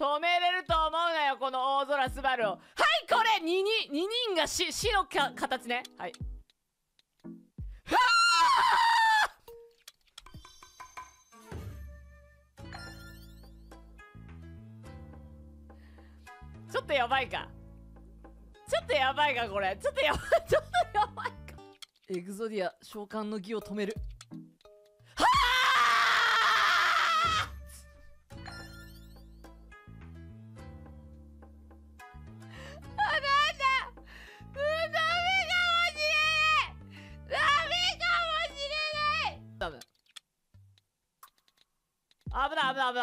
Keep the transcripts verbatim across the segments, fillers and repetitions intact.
止めれると思うなよ、この大空スバルを。はい、これににん、ににんが死、死のか形ね。はい。はあちょっとやばいか。ちょっとやばいか、これ。ちょっとやばい、ちょっとやばいか。エグゾディア召喚の儀を止める。はああ、なんだ、ダメかもしれないダメかもしれないダメ。危ない危ない危ない。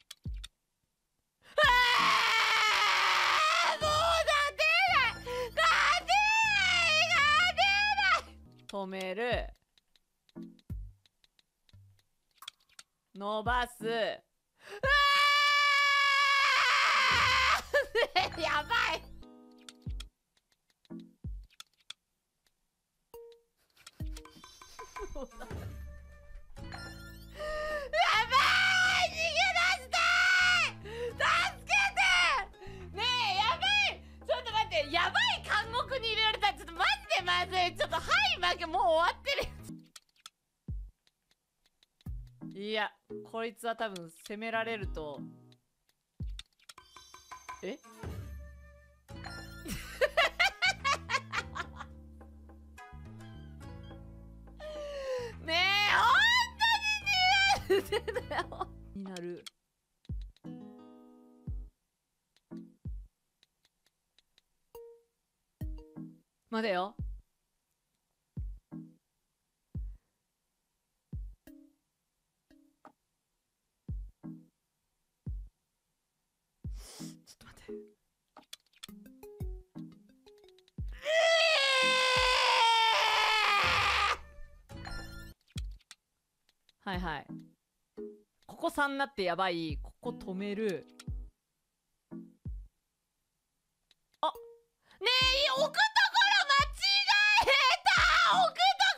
止める、伸ばす、うわーやばいやばい、逃げ出したい、助けてねえ、やばい、ちょっと待って、やばい監獄に入れられた。ちょっとマジでまずい。ちょっとはい負け、もう終わってるいや、こいつは多分攻められると。えねえ、ほんとに逃げてたよになる。待てよ。ちょっと待って。はいはい。ここさんになってやばい。ここ止める。あ、ねえ、置くところ間違えた、置くとこ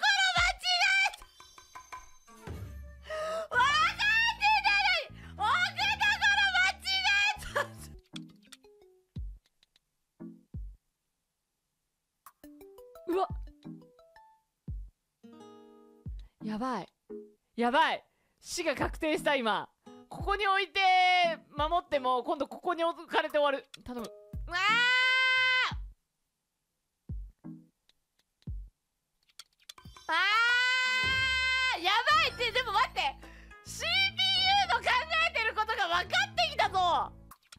ろ間違えた、分かってたのに置くところ間違えたうわ、やばいやばい、死が確定した。今ここに置いて守っても今度ここに置かれて終わる。頼む。うわーあーやばいって。でも待って、 シーピーユー の考えてることが分かってきたぞ。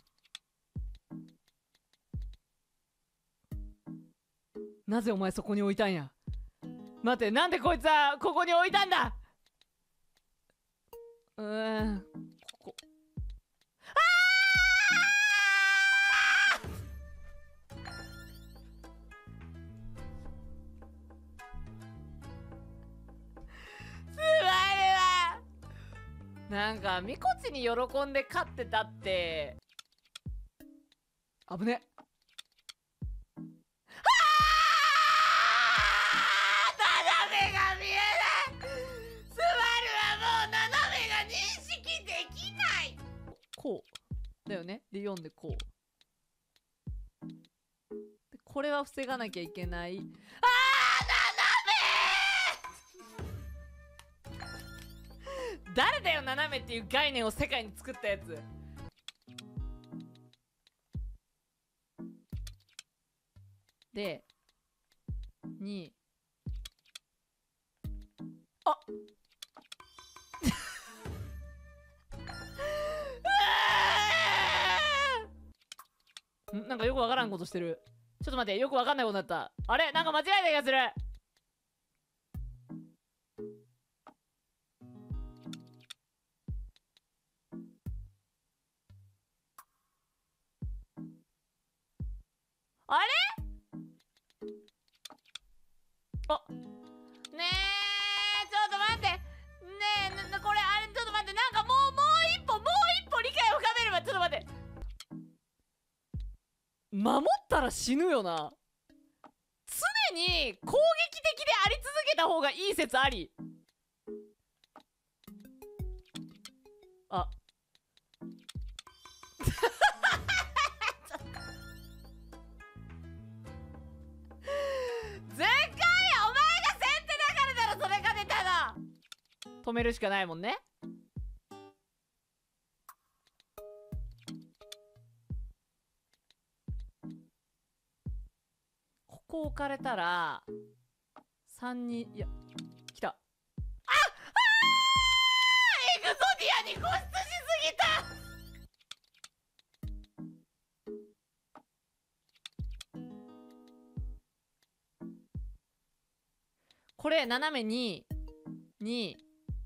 なぜお前そこに置いたんや。待って、なんでこいつはここに置いたんだ。うーん、ここ。ああすまるわ。なんかみこちに喜んで勝ってたって。危ね。こうだよね。でよんでこうで、これは防がなきゃいけない。あー、斜めー誰だよ斜めっていう概念を世界に作ったやつ。でにあんなんかよくわからんことしてる。ちょっと待って、よくわかんないことになった。あれ、なんか間違えた気がする。あれあねえ、ちょっと待って。ねえ、なこれあれ、ちょっと待って、なんかもうもう一歩もう一歩理解を深めれば。ちょっと待って、守ったら死ぬよな。常に攻撃的であり続けた方がいい説あり。あめるしかないもんね。ここ置かれたらさんにん、いや来た。ああエグゾディアに固執しすぎた。これ斜めにに、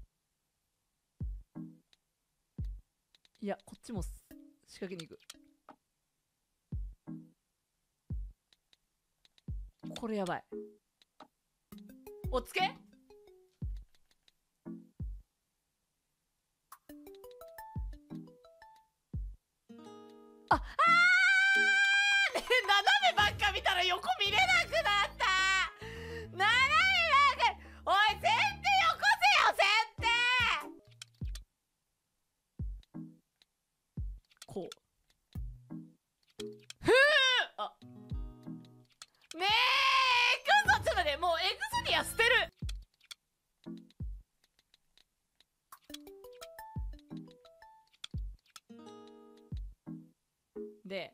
いやこっちも仕掛けに行く。これやばい。おつけ。ああーね、斜めばっか見たら横見れなくなった。斜めばっか、おい先手よこせよ先手。こうふう。あねえエグゾ、ちょっとね、もうエグゾディア捨てる。で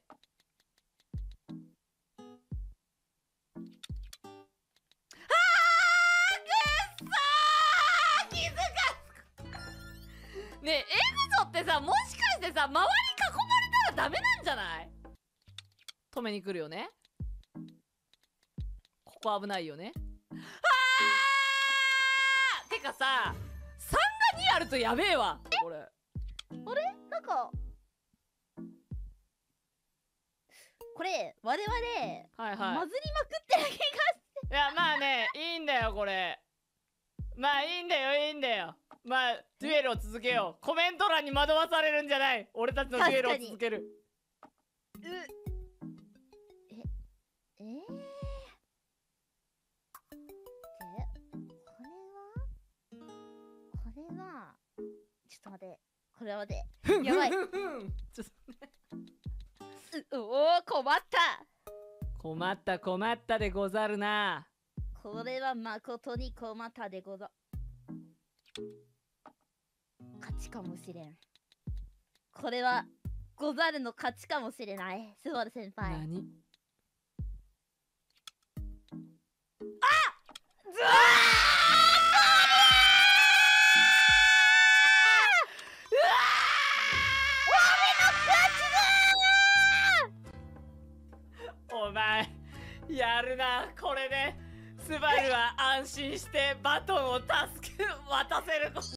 あーくっそー気づかすねえエグゾってさ、もしかしてさ、周り囲まれたらダメなんじゃない？止めに来るよね。ここ危ないよね。あーてかさ、さんがにあるとやべえわこれ。あれなんかこれ我々 はいはい、 まずりまくってる気がして。 いやまあね、いいんだよこれ。まあいいんだよいいんだよ。まあデュエルを続けよう。コメント欄に惑わされるんじゃない。俺たちのデュエルを続ける。 うええー、でこれはこれはちょっと待って、これは待ってやばい。ちょっとおお困った。 困った困ったでござるな。 これは誠に困ったでござ。勝ちかもしれん。これはござるの勝ちかもしれない。スバル先輩。 何？あ！ずわー！お前やるな。これでスバルは安心してバトンを助け渡せること